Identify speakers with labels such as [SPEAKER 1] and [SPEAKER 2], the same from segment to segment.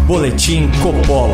[SPEAKER 1] Boletim Coppola.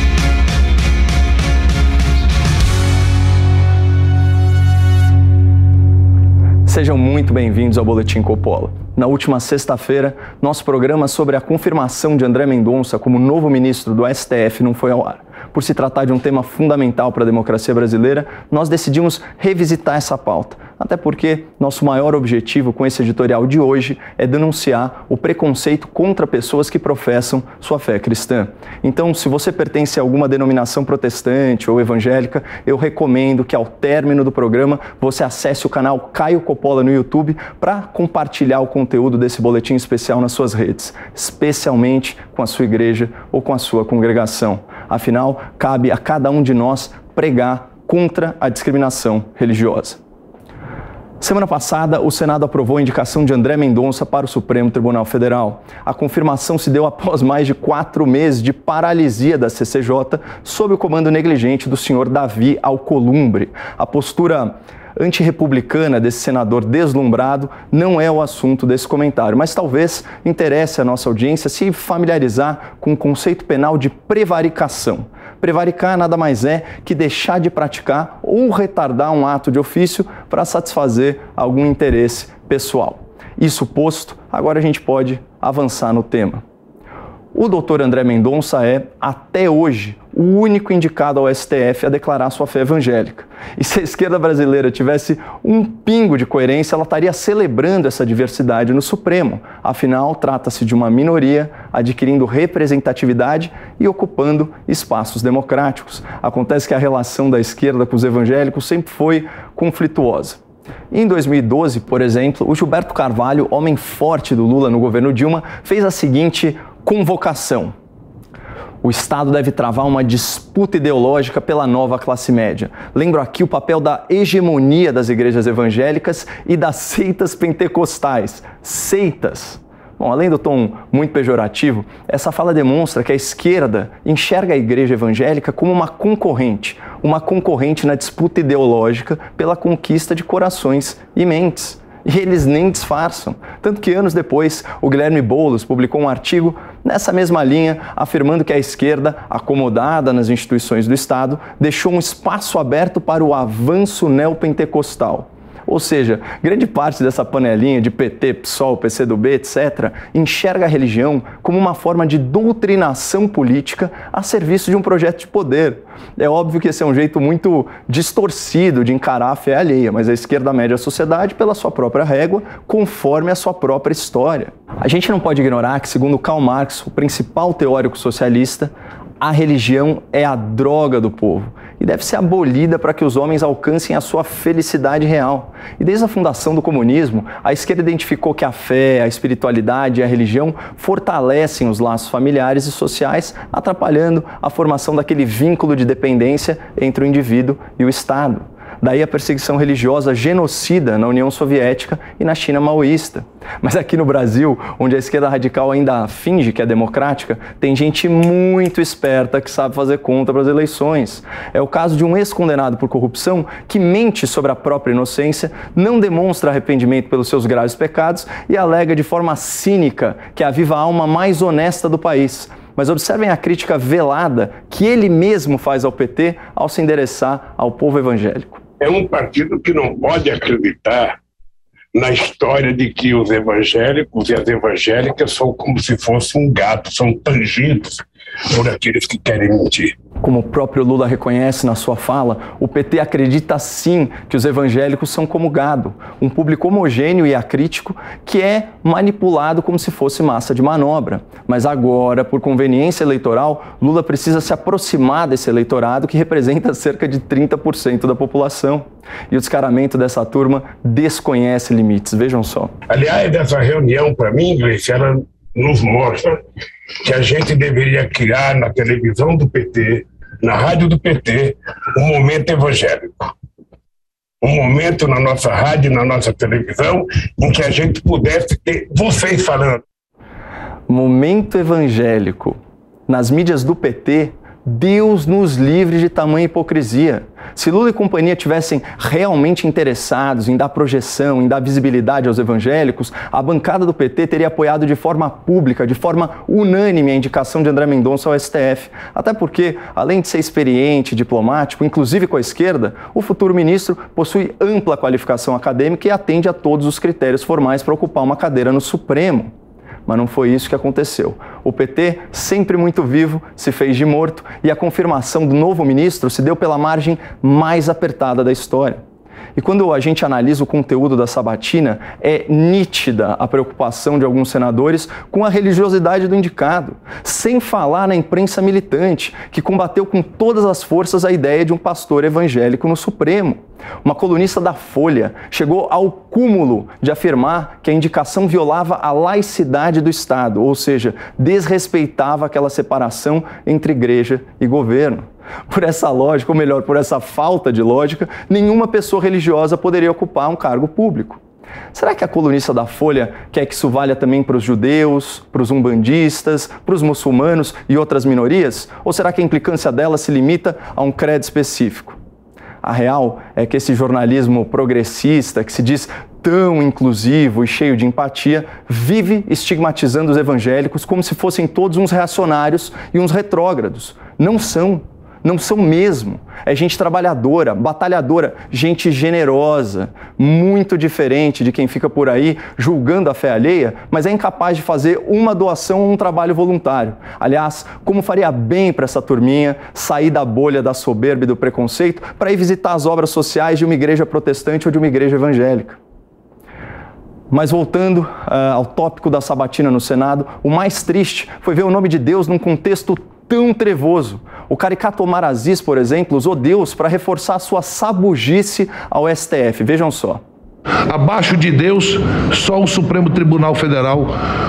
[SPEAKER 1] Sejam muito bem-vindos ao Boletim Coppola. Na última sexta-feira, nosso programa sobre a confirmação de André Mendonça como novo ministro do STF não foi ao ar. Por se tratar de um tema fundamental para a democracia brasileira, nós decidimos revisitar essa pauta. Até porque nosso maior objetivo com esse editorial de hoje é denunciar o preconceito contra pessoas que professam sua fé cristã. Então, se você pertence a alguma denominação protestante ou evangélica, eu recomendo que ao término do programa você acesse o canal Caio Coppola no YouTube para compartilhar o conteúdo desse boletim especial nas suas redes, especialmente com a sua igreja ou com a sua congregação. Afinal, cabe a cada um de nós pregar contra a discriminação religiosa. Semana passada, o Senado aprovou a indicação de André Mendonça para o Supremo Tribunal Federal. A confirmação se deu após mais de 4 meses de paralisia da CCJ sob o comando negligente do senhor Davi Alcolumbre. A postura antirrepublicana desse senador deslumbrado não é o assunto desse comentário, mas talvez interesse a nossa audiência se familiarizar com o conceito penal de prevaricação. Prevaricar nada mais é que deixar de praticar ou retardar um ato de ofício para satisfazer algum interesse pessoal. Isso posto, agora a gente pode avançar no tema. O doutor André Mendonça é, até hoje, o único indicado ao STF a declarar sua fé evangélica. E se a esquerda brasileira tivesse um pingo de coerência, ela estaria celebrando essa diversidade no Supremo. Afinal, trata-se de uma minoria adquirindo representatividade e ocupando espaços democráticos. Acontece que a relação da esquerda com os evangélicos sempre foi conflituosa. Em 2012, por exemplo, o Gilberto Carvalho, homem forte do Lula no governo Dilma, fez a seguinte convocação: o Estado deve travar uma disputa ideológica pela nova classe média. Lembro aqui o papel da hegemonia das igrejas evangélicas e das seitas pentecostais. Seitas. Bom, além do tom muito pejorativo, essa fala demonstra que a esquerda enxerga a igreja evangélica como uma concorrente na disputa ideológica pela conquista de corações e mentes. E eles nem disfarçam. Tanto que anos depois, o Guilherme Boulos publicou um artigo nessa mesma linha, afirmando que a esquerda, acomodada nas instituições do Estado, deixou um espaço aberto para o avanço neopentecostal. Ou seja, grande parte dessa panelinha de PT, PSOL, PCdoB, etc., enxerga a religião como uma forma de doutrinação política a serviço de um projeto de poder. É óbvio que esse é um jeito muito distorcido de encarar a fé alheia, mas a esquerda mede a sociedade pela sua própria régua, conforme a sua própria história. A gente não pode ignorar que, segundo Karl Marx, o principal teórico socialista, a religião é a droga do povo e deve ser abolida para que os homens alcancem a sua felicidade real. E desde a fundação do comunismo, a esquerda identificou que a fé, a espiritualidade e a religião fortalecem os laços familiares e sociais, atrapalhando a formação daquele vínculo de dependência entre o indivíduo e o Estado. Daí a perseguição religiosa genocida na União Soviética e na China maoísta. Mas aqui no Brasil, onde a esquerda radical ainda finge que é democrática, tem gente muito esperta que sabe fazer conta para as eleições. É o caso de um ex-condenado por corrupção que mente sobre a própria inocência, não demonstra arrependimento pelos seus graves pecados e alega de forma cínica que é a viva alma mais honesta do país. Mas observem a crítica velada que ele mesmo faz ao PT ao se endereçar ao povo evangélico.
[SPEAKER 2] É um partido que não pode acreditar na história de que os evangélicos e as evangélicas são como se fosse um gato, são tangidos por aqueles que querem mentir.
[SPEAKER 1] Como o próprio Lula reconhece na sua fala, o PT acredita sim que os evangélicos são como gado, um público homogêneo e acrítico que é manipulado como se fosse massa de manobra. Mas agora, por conveniência eleitoral, Lula precisa se aproximar desse eleitorado que representa cerca de 30% da população. E o descaramento dessa turma desconhece limites, vejam só.
[SPEAKER 2] Aliás, essa reunião, para mim, Gleice, ela nos mostra que a gente deveria criar na televisão do PT, na rádio do PT, um momento evangélico. Um momento na nossa rádio, na nossa televisão, em que a gente pudesse ter vocês falando.
[SPEAKER 1] Momento evangélico. Nas mídias do PT, Deus nos livre de tamanha hipocrisia. Se Lula e companhia tivessem realmente interessados em dar projeção, em dar visibilidade aos evangélicos, a bancada do PT teria apoiado de forma pública, de forma unânime a indicação de André Mendonça ao STF. Até porque, além de ser experiente, diplomático, inclusive com a esquerda, o futuro ministro possui ampla qualificação acadêmica e atende a todos os critérios formais para ocupar uma cadeira no Supremo. Mas não foi isso que aconteceu. O PT, sempre muito vivo, se fez de morto e a confirmação do novo ministro se deu pela margem mais apertada da história. E quando a gente analisa o conteúdo da sabatina, é nítida a preocupação de alguns senadores com a religiosidade do indicado, sem falar na imprensa militante, que combateu com todas as forças a ideia de um pastor evangélico no Supremo. Uma colunista da Folha chegou ao cúmulo de afirmar que a indicação violava a laicidade do Estado, ou seja, desrespeitava aquela separação entre igreja e governo. Por essa lógica, ou melhor, por essa falta de lógica, nenhuma pessoa religiosa poderia ocupar um cargo público. Será que a colunista da Folha quer que isso valha também para os judeus, para os umbandistas, para os muçulmanos e outras minorias? Ou será que a implicância dela se limita a um credo específico? A real é que esse jornalismo progressista, que se diz tão inclusivo e cheio de empatia, vive estigmatizando os evangélicos como se fossem todos uns reacionários e uns retrógrados. Não são. Não são mesmo. É gente trabalhadora, batalhadora, gente generosa, muito diferente de quem fica por aí julgando a fé alheia, mas é incapaz de fazer uma doação ou um trabalho voluntário. Aliás, como faria bem para essa turminha sair da bolha da soberba e do preconceito para ir visitar as obras sociais de uma igreja protestante ou de uma igreja evangélica. Mas voltando ao tópico da sabatina no Senado, o mais triste foi ver o nome de Deus num contexto tão trevoso. O caricato Omar Aziz, por exemplo, usou Deus para reforçar sua sabugice ao STF. Vejam só.
[SPEAKER 3] Abaixo de Deus, só o Supremo Tribunal Federal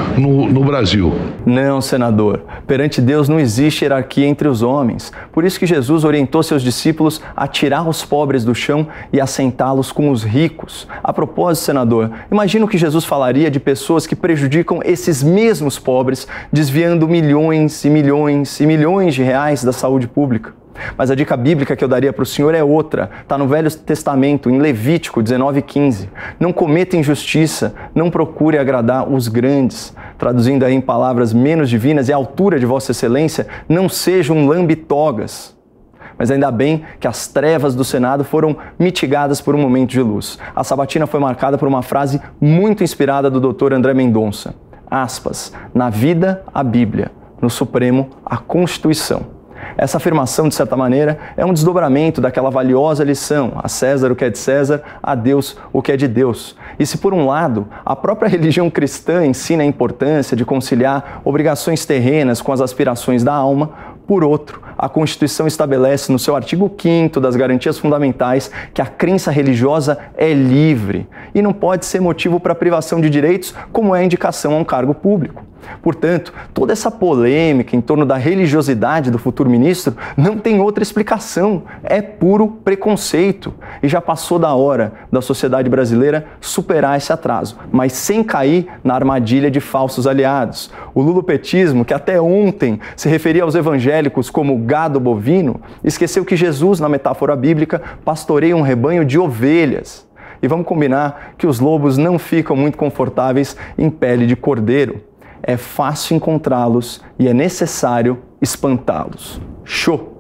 [SPEAKER 3] no Brasil.
[SPEAKER 1] Não, senador. Perante Deus não existe hierarquia entre os homens. Por isso que Jesus orientou seus discípulos a tirar os pobres do chão e assentá-los com os ricos. A propósito, senador, imagina o que Jesus falaria de pessoas que prejudicam esses mesmos pobres, desviando milhões e milhões e milhões de reais da saúde pública. Mas a dica bíblica que eu daria para o senhor é outra. Está no Velho Testamento, em Levítico 19:15. Não cometa injustiça, não procure agradar os grandes. Traduzindo aí em palavras menos divinas e à altura de Vossa Excelência, não sejam lambitogas. Mas ainda bem que as trevas do Senado foram mitigadas por um momento de luz. A sabatina foi marcada por uma frase muito inspirada do Dr. André Mendonça. Aspas, na vida, a Bíblia, no Supremo, a Constituição. Essa afirmação, de certa maneira, é um desdobramento daquela valiosa lição, a César o que é de César, a Deus o que é de Deus. E se, por um lado, a própria religião cristã ensina a importância de conciliar obrigações terrenas com as aspirações da alma, por outro, a Constituição estabelece no seu artigo 5º das garantias fundamentais que a crença religiosa é livre e não pode ser motivo para privação de direitos, como é a indicação a um cargo público. Portanto, toda essa polêmica em torno da religiosidade do futuro ministro não tem outra explicação, é puro preconceito. E já passou da hora da sociedade brasileira superar esse atraso, mas sem cair na armadilha de falsos aliados. O lulopetismo, que até ontem se referia aos evangélicos como gado bovino, esqueceu que Jesus, na metáfora bíblica, pastoreia um rebanho de ovelhas. E vamos combinar que os lobos não ficam muito confortáveis em pele de cordeiro. É fácil encontrá-los e é necessário espantá-los. Show!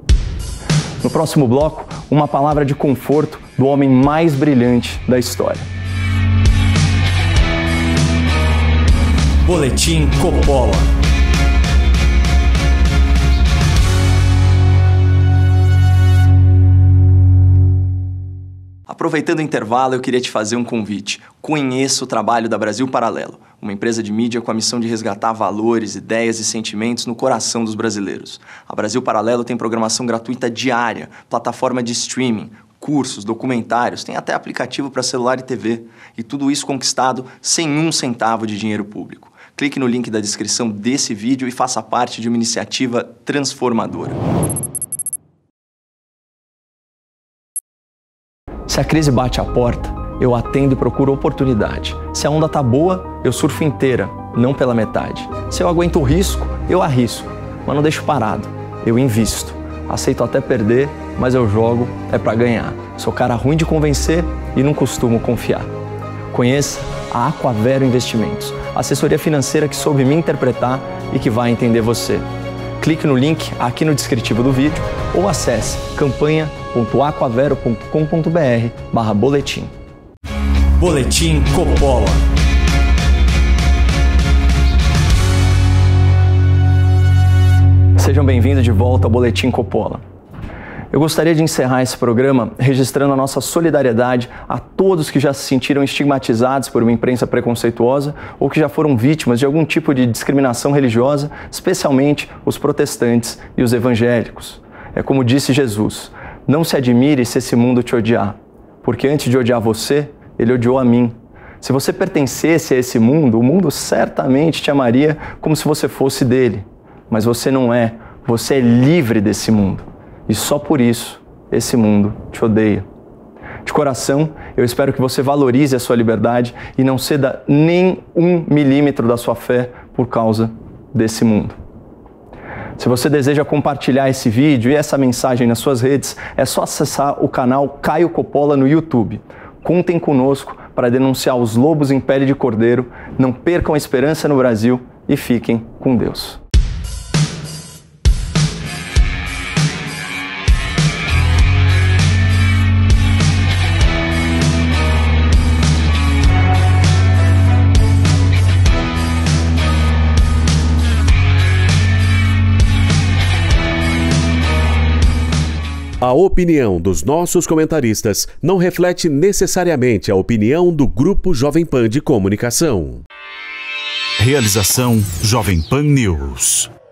[SPEAKER 1] No próximo bloco, uma palavra de conforto do homem mais brilhante da história. Boletim Coppola. Aproveitando o intervalo, eu queria te fazer um convite. Conheça o trabalho da Brasil Paralelo, uma empresa de mídia com a missão de resgatar valores, ideias e sentimentos no coração dos brasileiros. A Brasil Paralelo tem programação gratuita diária, plataforma de streaming, cursos, documentários, tem até aplicativo para celular e TV. E tudo isso conquistado sem um centavo de dinheiro público. Clique no link da descrição desse vídeo e faça parte de uma iniciativa transformadora. Se a crise bate à porta, eu atendo e procuro oportunidade. Se a onda tá boa, eu surfo inteira, não pela metade. Se eu aguento o risco, eu arrisco, mas não deixo parado, eu invisto. Aceito até perder, mas eu jogo é para ganhar. Sou cara ruim de convencer e não costumo confiar. Conheça a Aquavero Investimentos, assessoria financeira que soube me interpretar e que vai entender você. Clique no link aqui no descritivo do vídeo ou acesse campanha.aquavero.com.br/boletim. Boletim Coppola. Sejam bem-vindos de volta ao Boletim Coppola. Eu gostaria de encerrar esse programa registrando a nossa solidariedade a todos que já se sentiram estigmatizados por uma imprensa preconceituosa ou que já foram vítimas de algum tipo de discriminação religiosa, especialmente os protestantes e os evangélicos. É como disse Jesus: não se admire se esse mundo te odiar, porque antes de odiar você, ele odiou a mim. Se você pertencesse a esse mundo, o mundo certamente te amaria como se você fosse dele. Mas você não é, você é livre desse mundo. E só por isso, esse mundo te odeia. De coração, eu espero que você valorize a sua liberdade e não ceda nem 1 milímetro da sua fé por causa desse mundo. Se você deseja compartilhar esse vídeo e essa mensagem nas suas redes, é só acessar o canal Caio Coppola no YouTube. Contem conosco para denunciar os lobos em pele de cordeiro, não percam a esperança no Brasil e fiquem com Deus.
[SPEAKER 4] A opinião dos nossos comentaristas não reflete necessariamente a opinião do Grupo Jovem Pan de Comunicação.
[SPEAKER 5] Realização Jovem Pan News.